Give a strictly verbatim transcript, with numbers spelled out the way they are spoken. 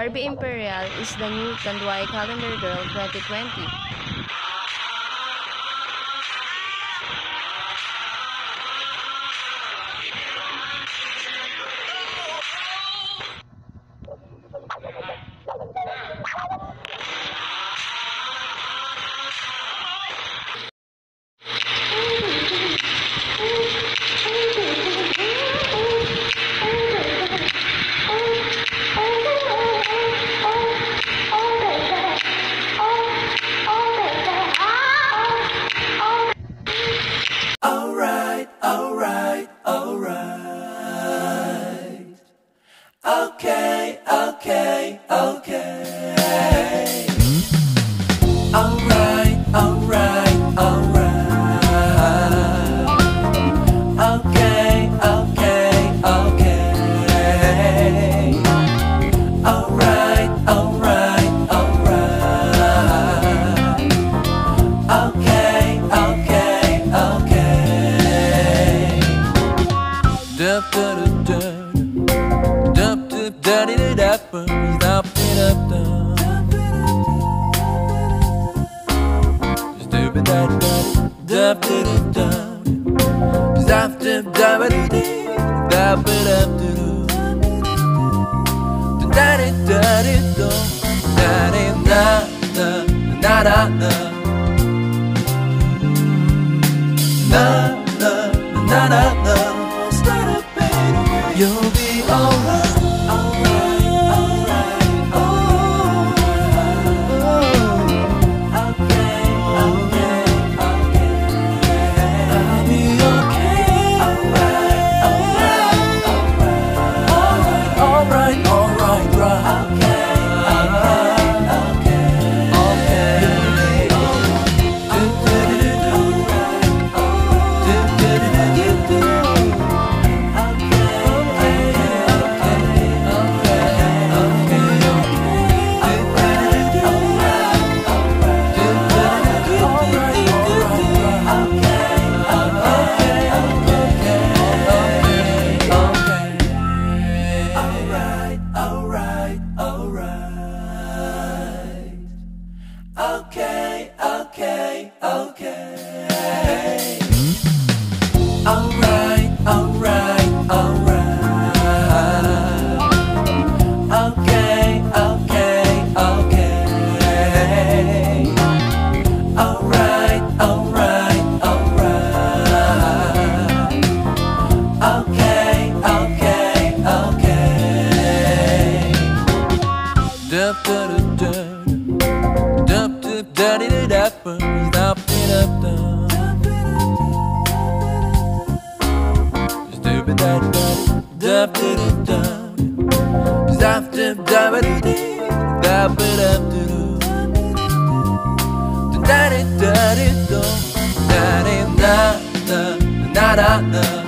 Barbie Imperial is the new Tanduay Calendar Girl twenty twenty. Alright, alright, alright. Okay, okay, okay. Alright, alright, alright. Okay, okay, okay. Alright, alright, alright. Okay, okay, okay. Dup dup dup dup dup daddy dup dup dup dup stupid daddy dup dup dup dup dup daddy dup dup daddy daddy dup daddy da da da da da da da da da. You'll be alright, alright, alright, alright. Okay, okay, okay. I'll be okay. Alright, alright, alright, alright, alright, alright, right. Okay, okay, alright, alright, alright. Okay, okay, okay. Alright, alright, alright. Okay, okay, okay. Dup dup dup dup dup daddy dup dup dup dup. Stupid daddy dup dup dup dup dup daddy dup dup daddy daddy dup daddy da da da da da.